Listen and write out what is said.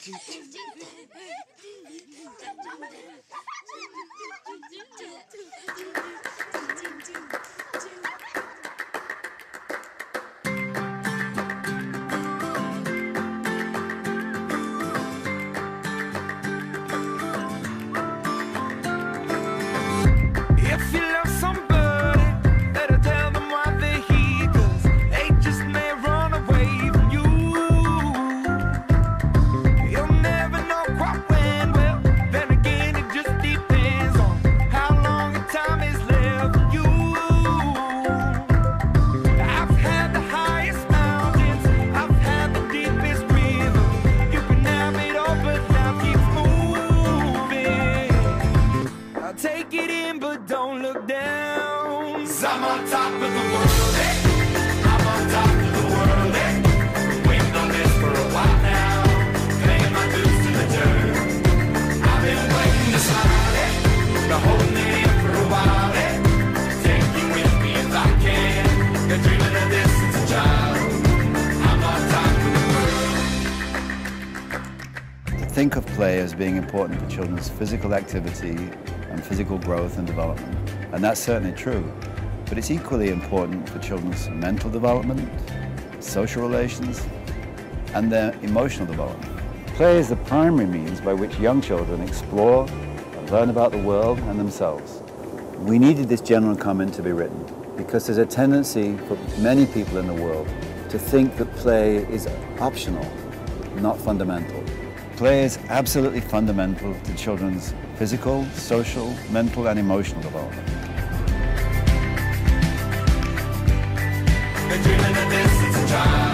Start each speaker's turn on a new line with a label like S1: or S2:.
S1: Think of play as being important for children's physical activity and physical growth and development. And that's certainly true. But it's equally important for children's mental development, social relations, and their emotional development. Play is the primary means by which young children explore and learn about the world and themselves. We needed this general comment to be written because there's a tendency for many people in the world to think that play is optional, not fundamental. Play is absolutely fundamental to children's physical, social, mental, and emotional development.
S2: Dreaming of this, it's a child.